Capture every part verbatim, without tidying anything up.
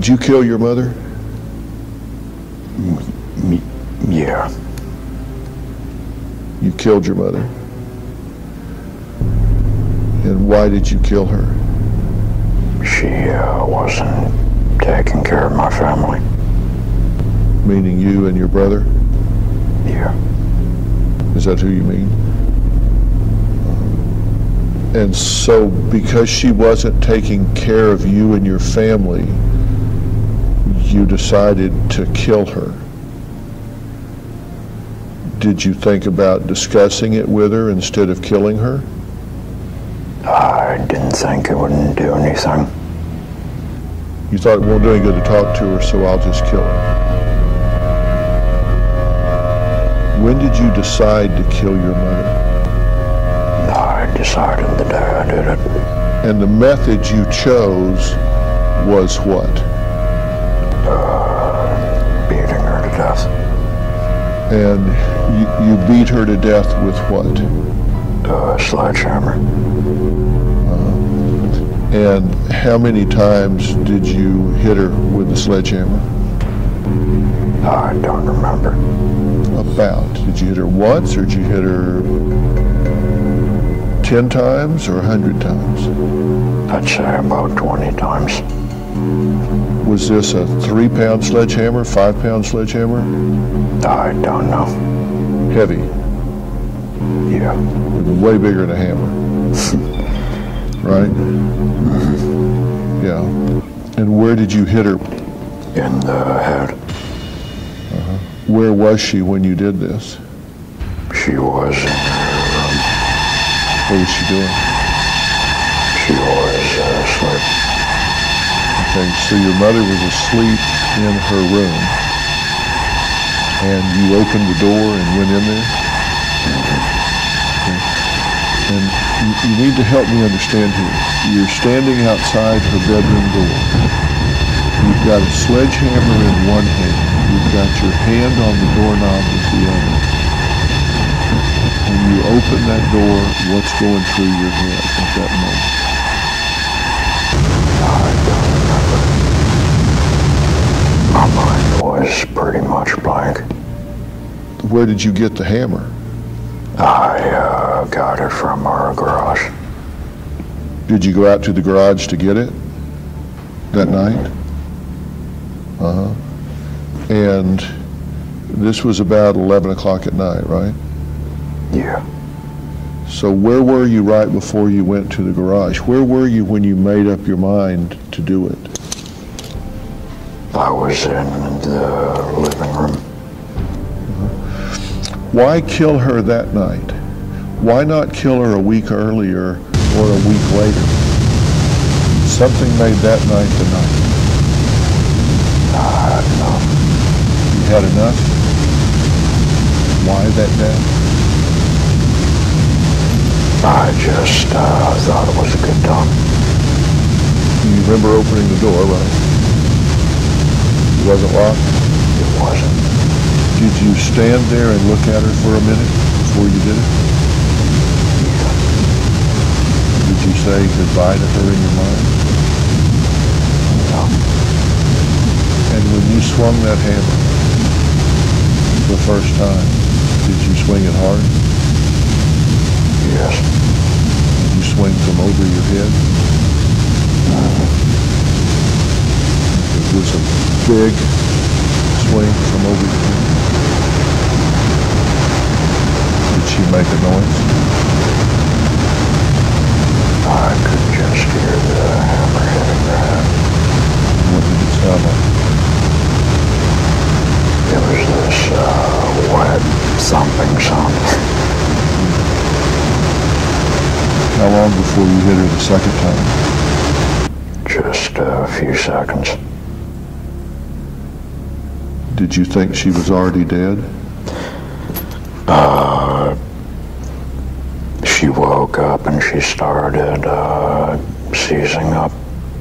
Did you kill your mother? Me, yeah. You killed your mother. And why did you kill her? She uh, wasn't taking care of my family. Meaning you and your brother? Yeah. Is that who you mean? And so because she wasn't taking care of you and your family, you decided to kill her. Did you think about discussing it with her instead of killing her? I didn't think it wouldn't do anything. You thought it won't do any good to talk to her, so I'll just kill her. When did you decide to kill your mother? I decided the day I did it. And the method you chose was what? Uh, beating her to death. And you, you beat her to death with what? Uh, sledgehammer. Uh, and how many times did you hit her with the sledgehammer? I don't remember. About. Did you hit her once, or did you hit her ten times, or a hundred times? I'd say about twenty times. Was this a three-pound sledgehammer, five-pound sledgehammer? I don't know. Heavy. Yeah. Way bigger than a hammer. Right? Mm-hmm. Yeah. And where did you hit her? In the head. Uh-huh. Where was she when you did this? She was in her room. What was she doing? She was uh, asleep. Okay, so your mother was asleep in her room, and you opened the door and went in there? Okay. And you, you need to help me understand here. You're standing outside her bedroom door. You've got a sledgehammer in one hand. You've got your hand on the doorknob with the other. When you open that door, what's going through your head at that moment? I don't remember. My mind was pretty much blank. Where did you get the hammer? I uh, got it from our garage. Did you go out to the garage to get it that night? Uh-huh. And this was about eleven o'clock at night, right? Yeah. So where were you right before you went to the garage? Where were you when you made up your mind to do it? I was in the living room. Why kill her that night? Why not kill her a week earlier or a week later? Something made that night the night. I had enough. You had enough? Why that day? I just uh, thought it was a good time. You remember opening the door, right? It wasn't locked? It wasn't. Did you stand there and look at her for a minute before you did it? Yeah. Did you say goodbye to her in your mind? No. And when you swung that hammer the first time, did you swing it hard? Yes. Did you swing from over your head? Mm-hmm. It was a big swing from over your head. Did she make a noise? I could just hear the hammer hitting her head. What did it sound like? It was this uh, wet, thumping sound. How long before you hit her the second time? Just a few seconds. Did you think she was already dead? Uh, she woke up and she started uh, seizing up.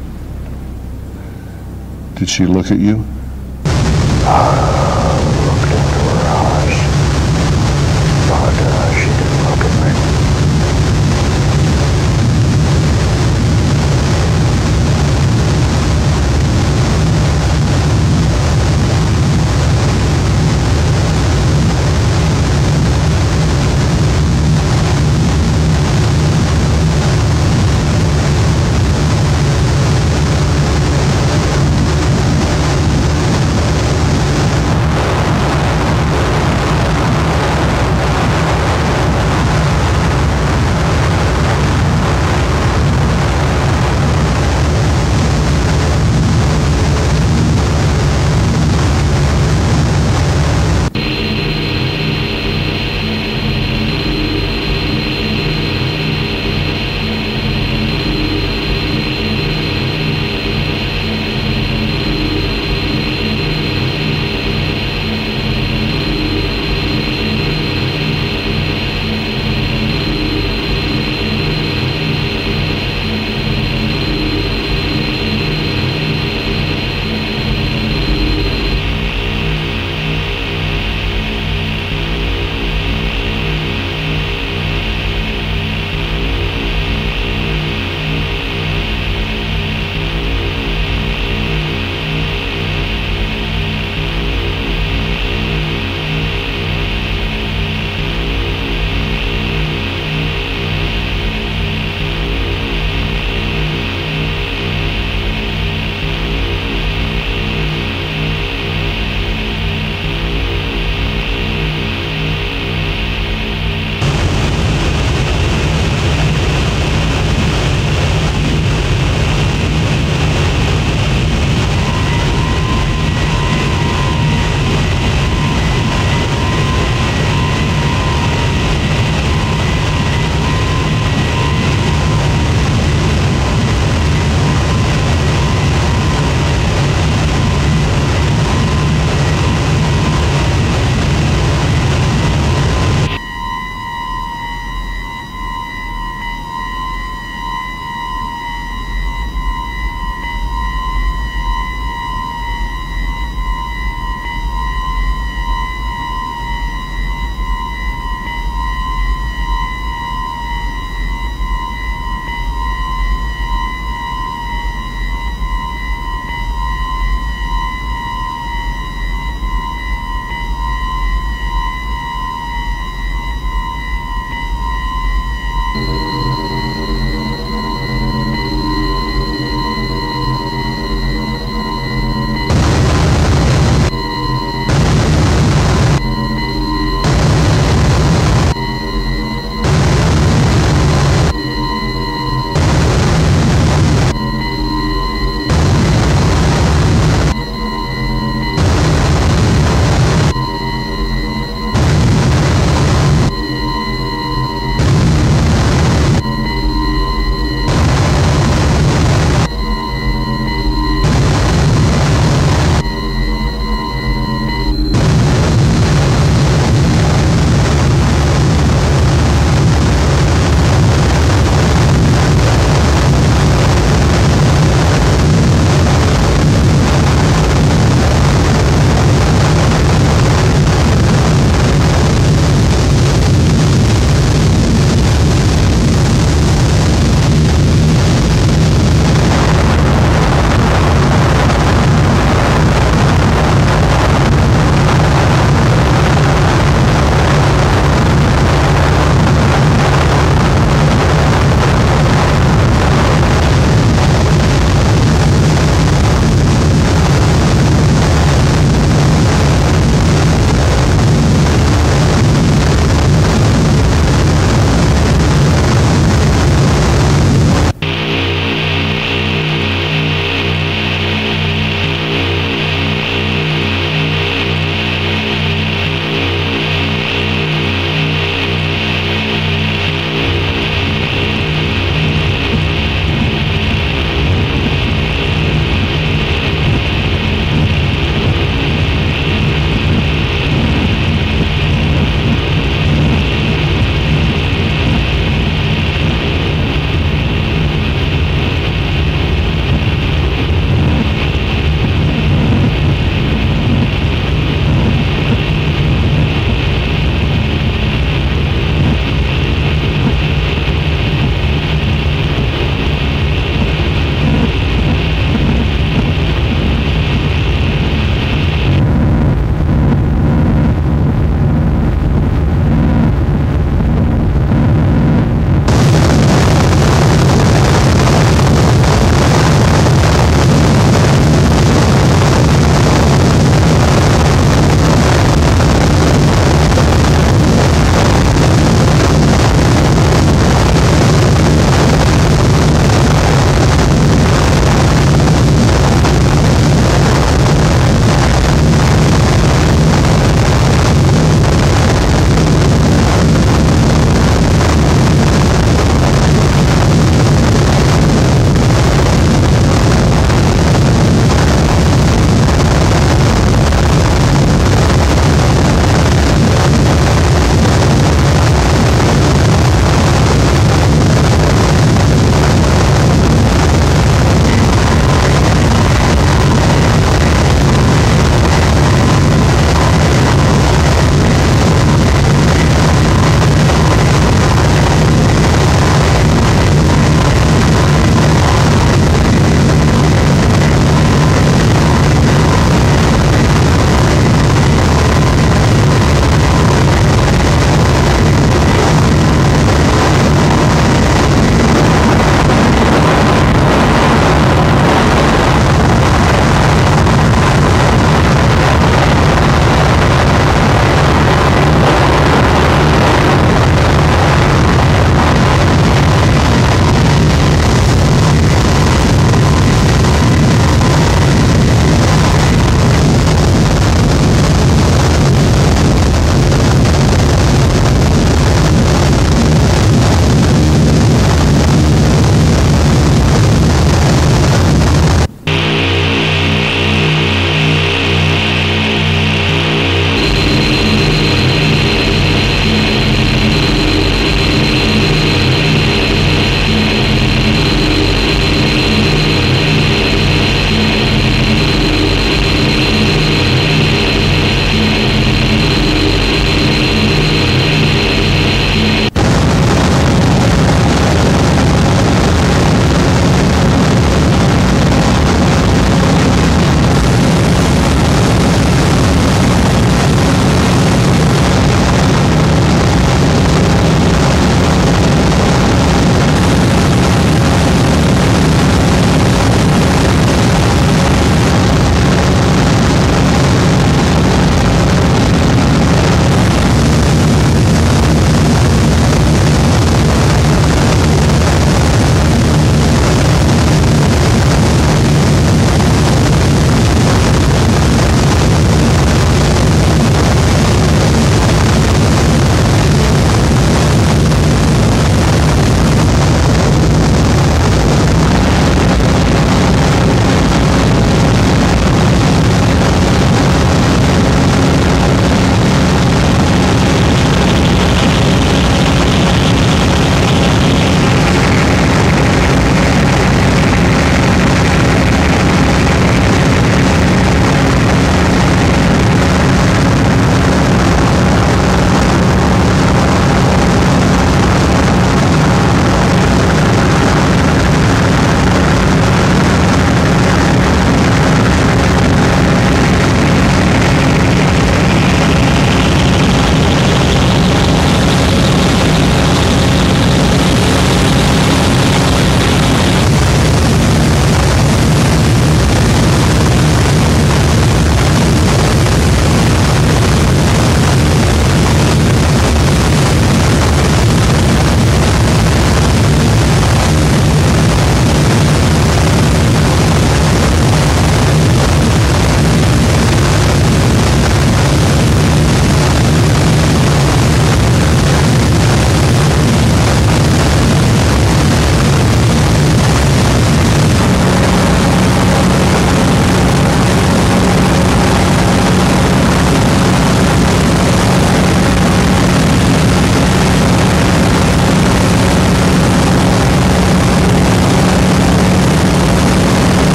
Did she look at you? I looked into her eyes, but uh, she didn't look at me.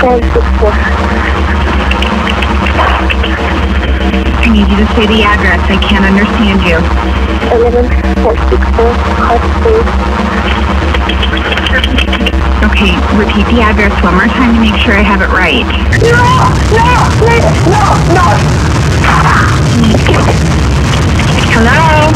four six four. I need you to say the address. I can't understand you. eleven four six four Hot Springs. Okay, repeat the address one more time to make sure I have it right. No, no, please, no, no. Hello?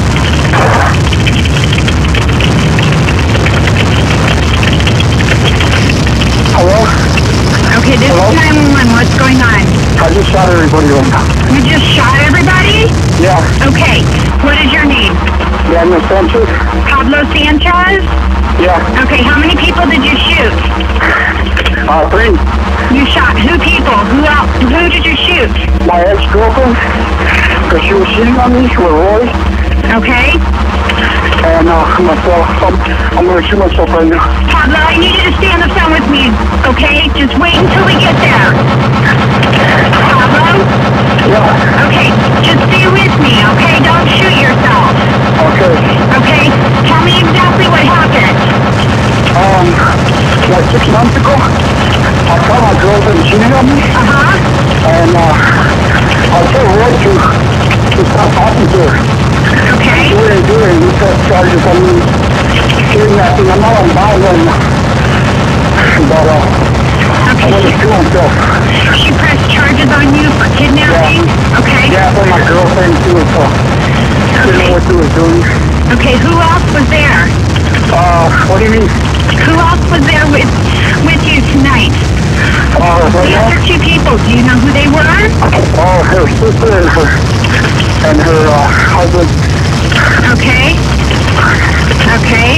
Hello? Okay, this Hello? is nine one one. What's going on? I just shot everybody on. You just shot everybody? Yeah, Okay, what is your name? Daniel Sanchez. Pablo Sanchez? Yeah, Okay, how many people did you shoot? uh, three. You shot who people? Who else? Who did you shoot? My ex-girlfriend, because she was cheating on me with Roy. Okay? And uh, myself, I'm, I'm going to shoot myself right now. Pablo, I need you to stay on the phone with me, okay? Just wait until we get there. Pablo? Yeah, Okay, just stay with me, okay? Don't shoot yourself, okay. okay? Tell me exactly what happened. Um, like six months ago, I caught my girlfriend cheating on me. Uh-huh. And uh, I told Roy to, to stop talking to her. Okay? Do it, do it, and he pressed charges on me. Kidnapping, I'm not on bond right now. But uh, I Okay, want to she, kill himself. she pressed charges on you for kidnapping? Okay? Yeah, for my girlfriend too, so I didn't know what she was doing. Okay, who else was there? Uh, what do you mean? Who else was there with, with you tonight? Uh, right The now? other two people, do you know who they were? Oh, her sister and her, and her uh, husband. Okay. Okay.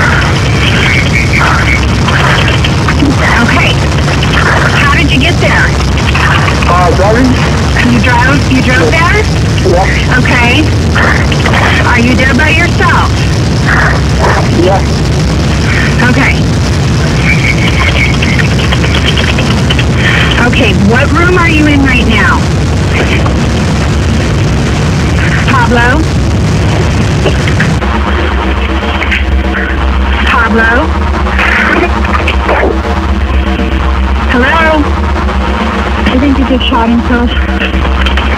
Okay. How did you get there? Uh, driving? You drove? You drove there? Yeah. Okay. Are you there by yourself? Yeah. Okay. Okay, what room are you in right now? Pablo? Pablo? Hello? I think he just shot himself.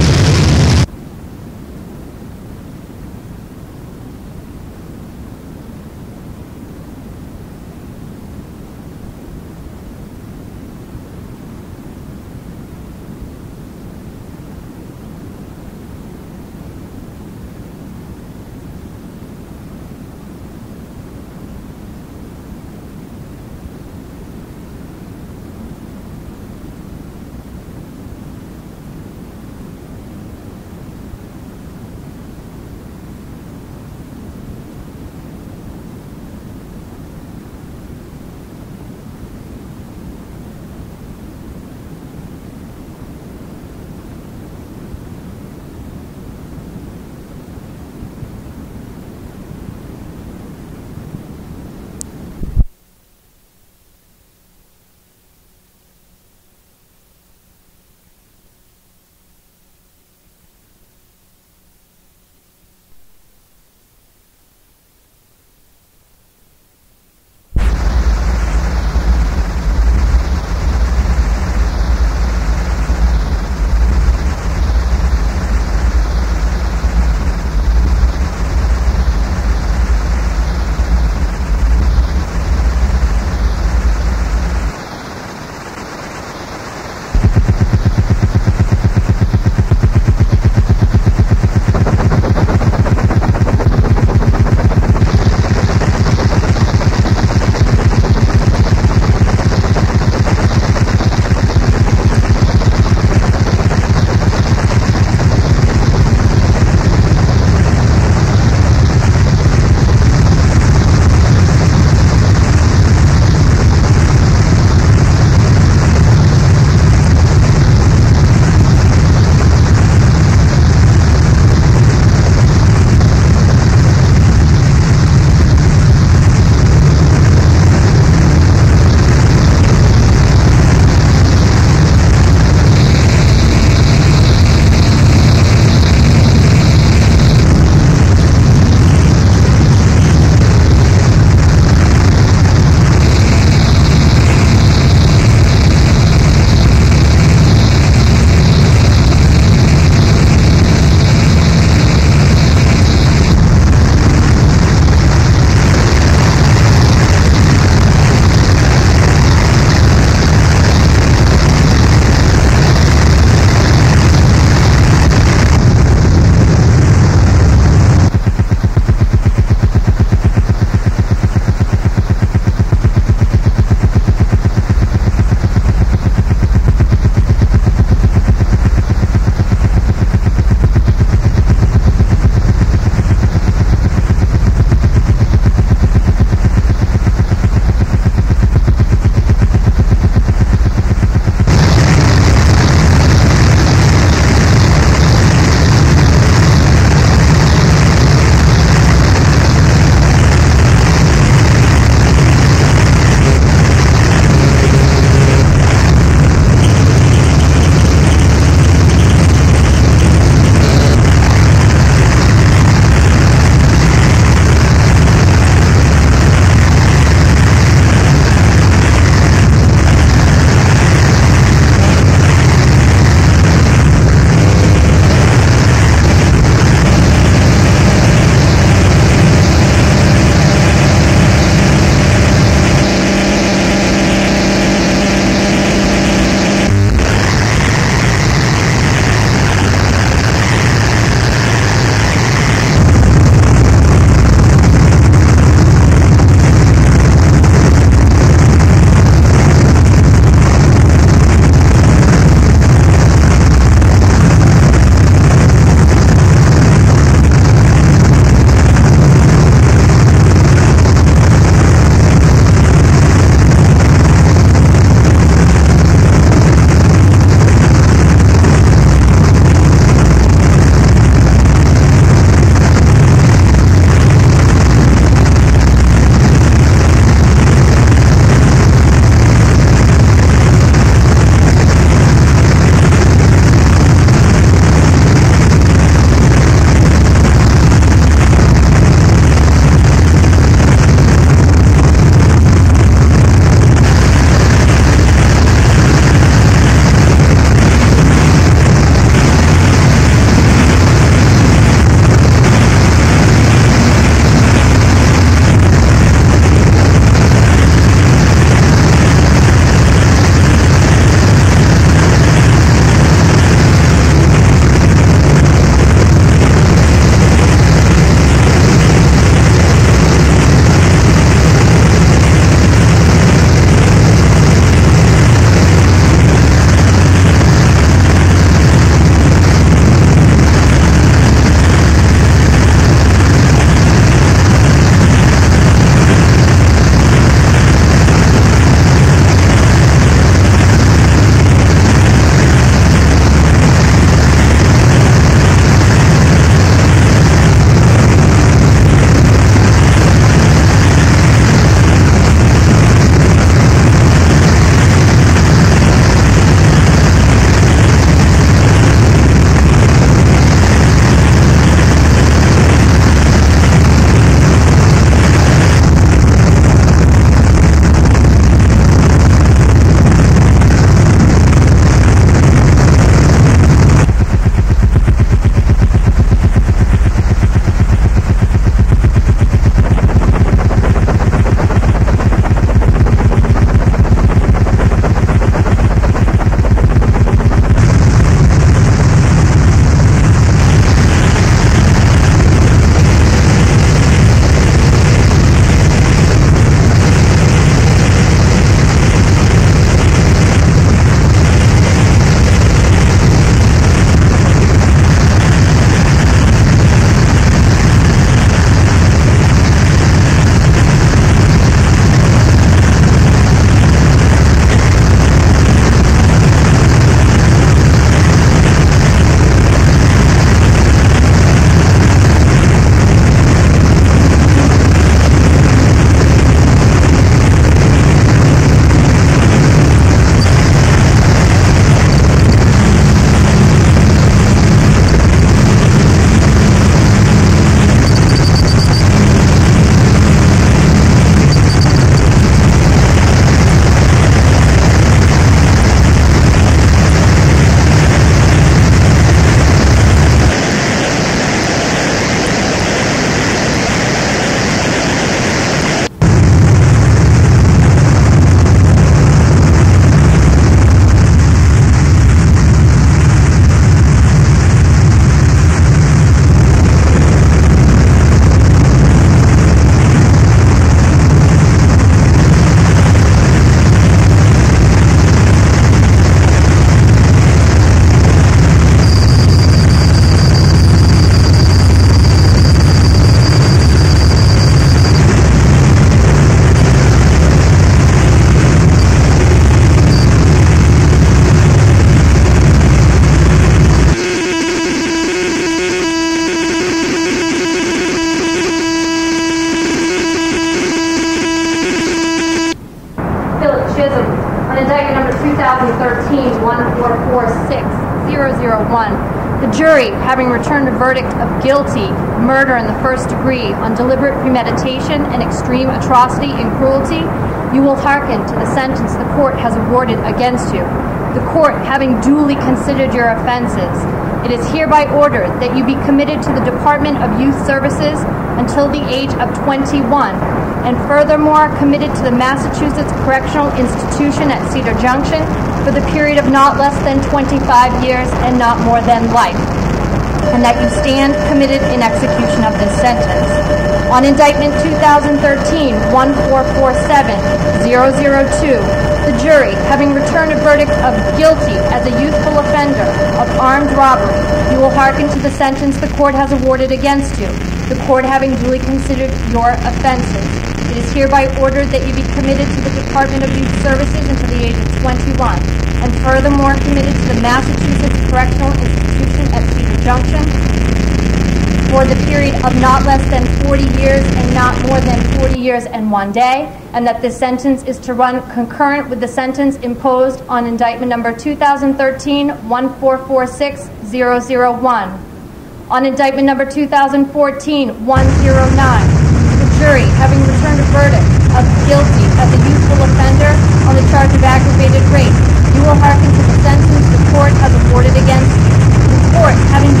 one four four six zero zero one, the jury, having returned a verdict of guilty, murder in the first degree, on deliberate premeditation and extreme atrocity and cruelty, you will hearken to the sentence the court has awarded against you. The court, having duly considered your offenses, it is hereby ordered that you be committed to the Department of Youth Services until the age of twenty-one, and furthermore committed to the Massachusetts Correctional Institution at Cedar Junction for the period of not less than twenty-five years and not more than life, and that you stand committed in execution of this sentence. On indictment two thousand thirteen dash one four four seven dash zero zero two, the jury, having returned a verdict of guilty as a youthful offender of armed robbery, you will hearken to the sentence the court has awarded against you, the court having duly considered your offenses. It is hereby ordered that you be committed to the Department of Youth Services until the age of twenty-one, and furthermore committed to the Massachusetts Correctional Institution at Cedar Junction for the period of not less than forty years and not more than forty years and one day, and that this sentence is to run concurrent with the sentence imposed on indictment number two thousand thirteen dash one four four six dash zero zero one. On indictment number two thousand fourteen dash one zero nine, the jury, having returned a verdict of guilty as a youthful offender on the charge of aggravated rape, you will hearken to the sentence the court has awarded against you. The court, having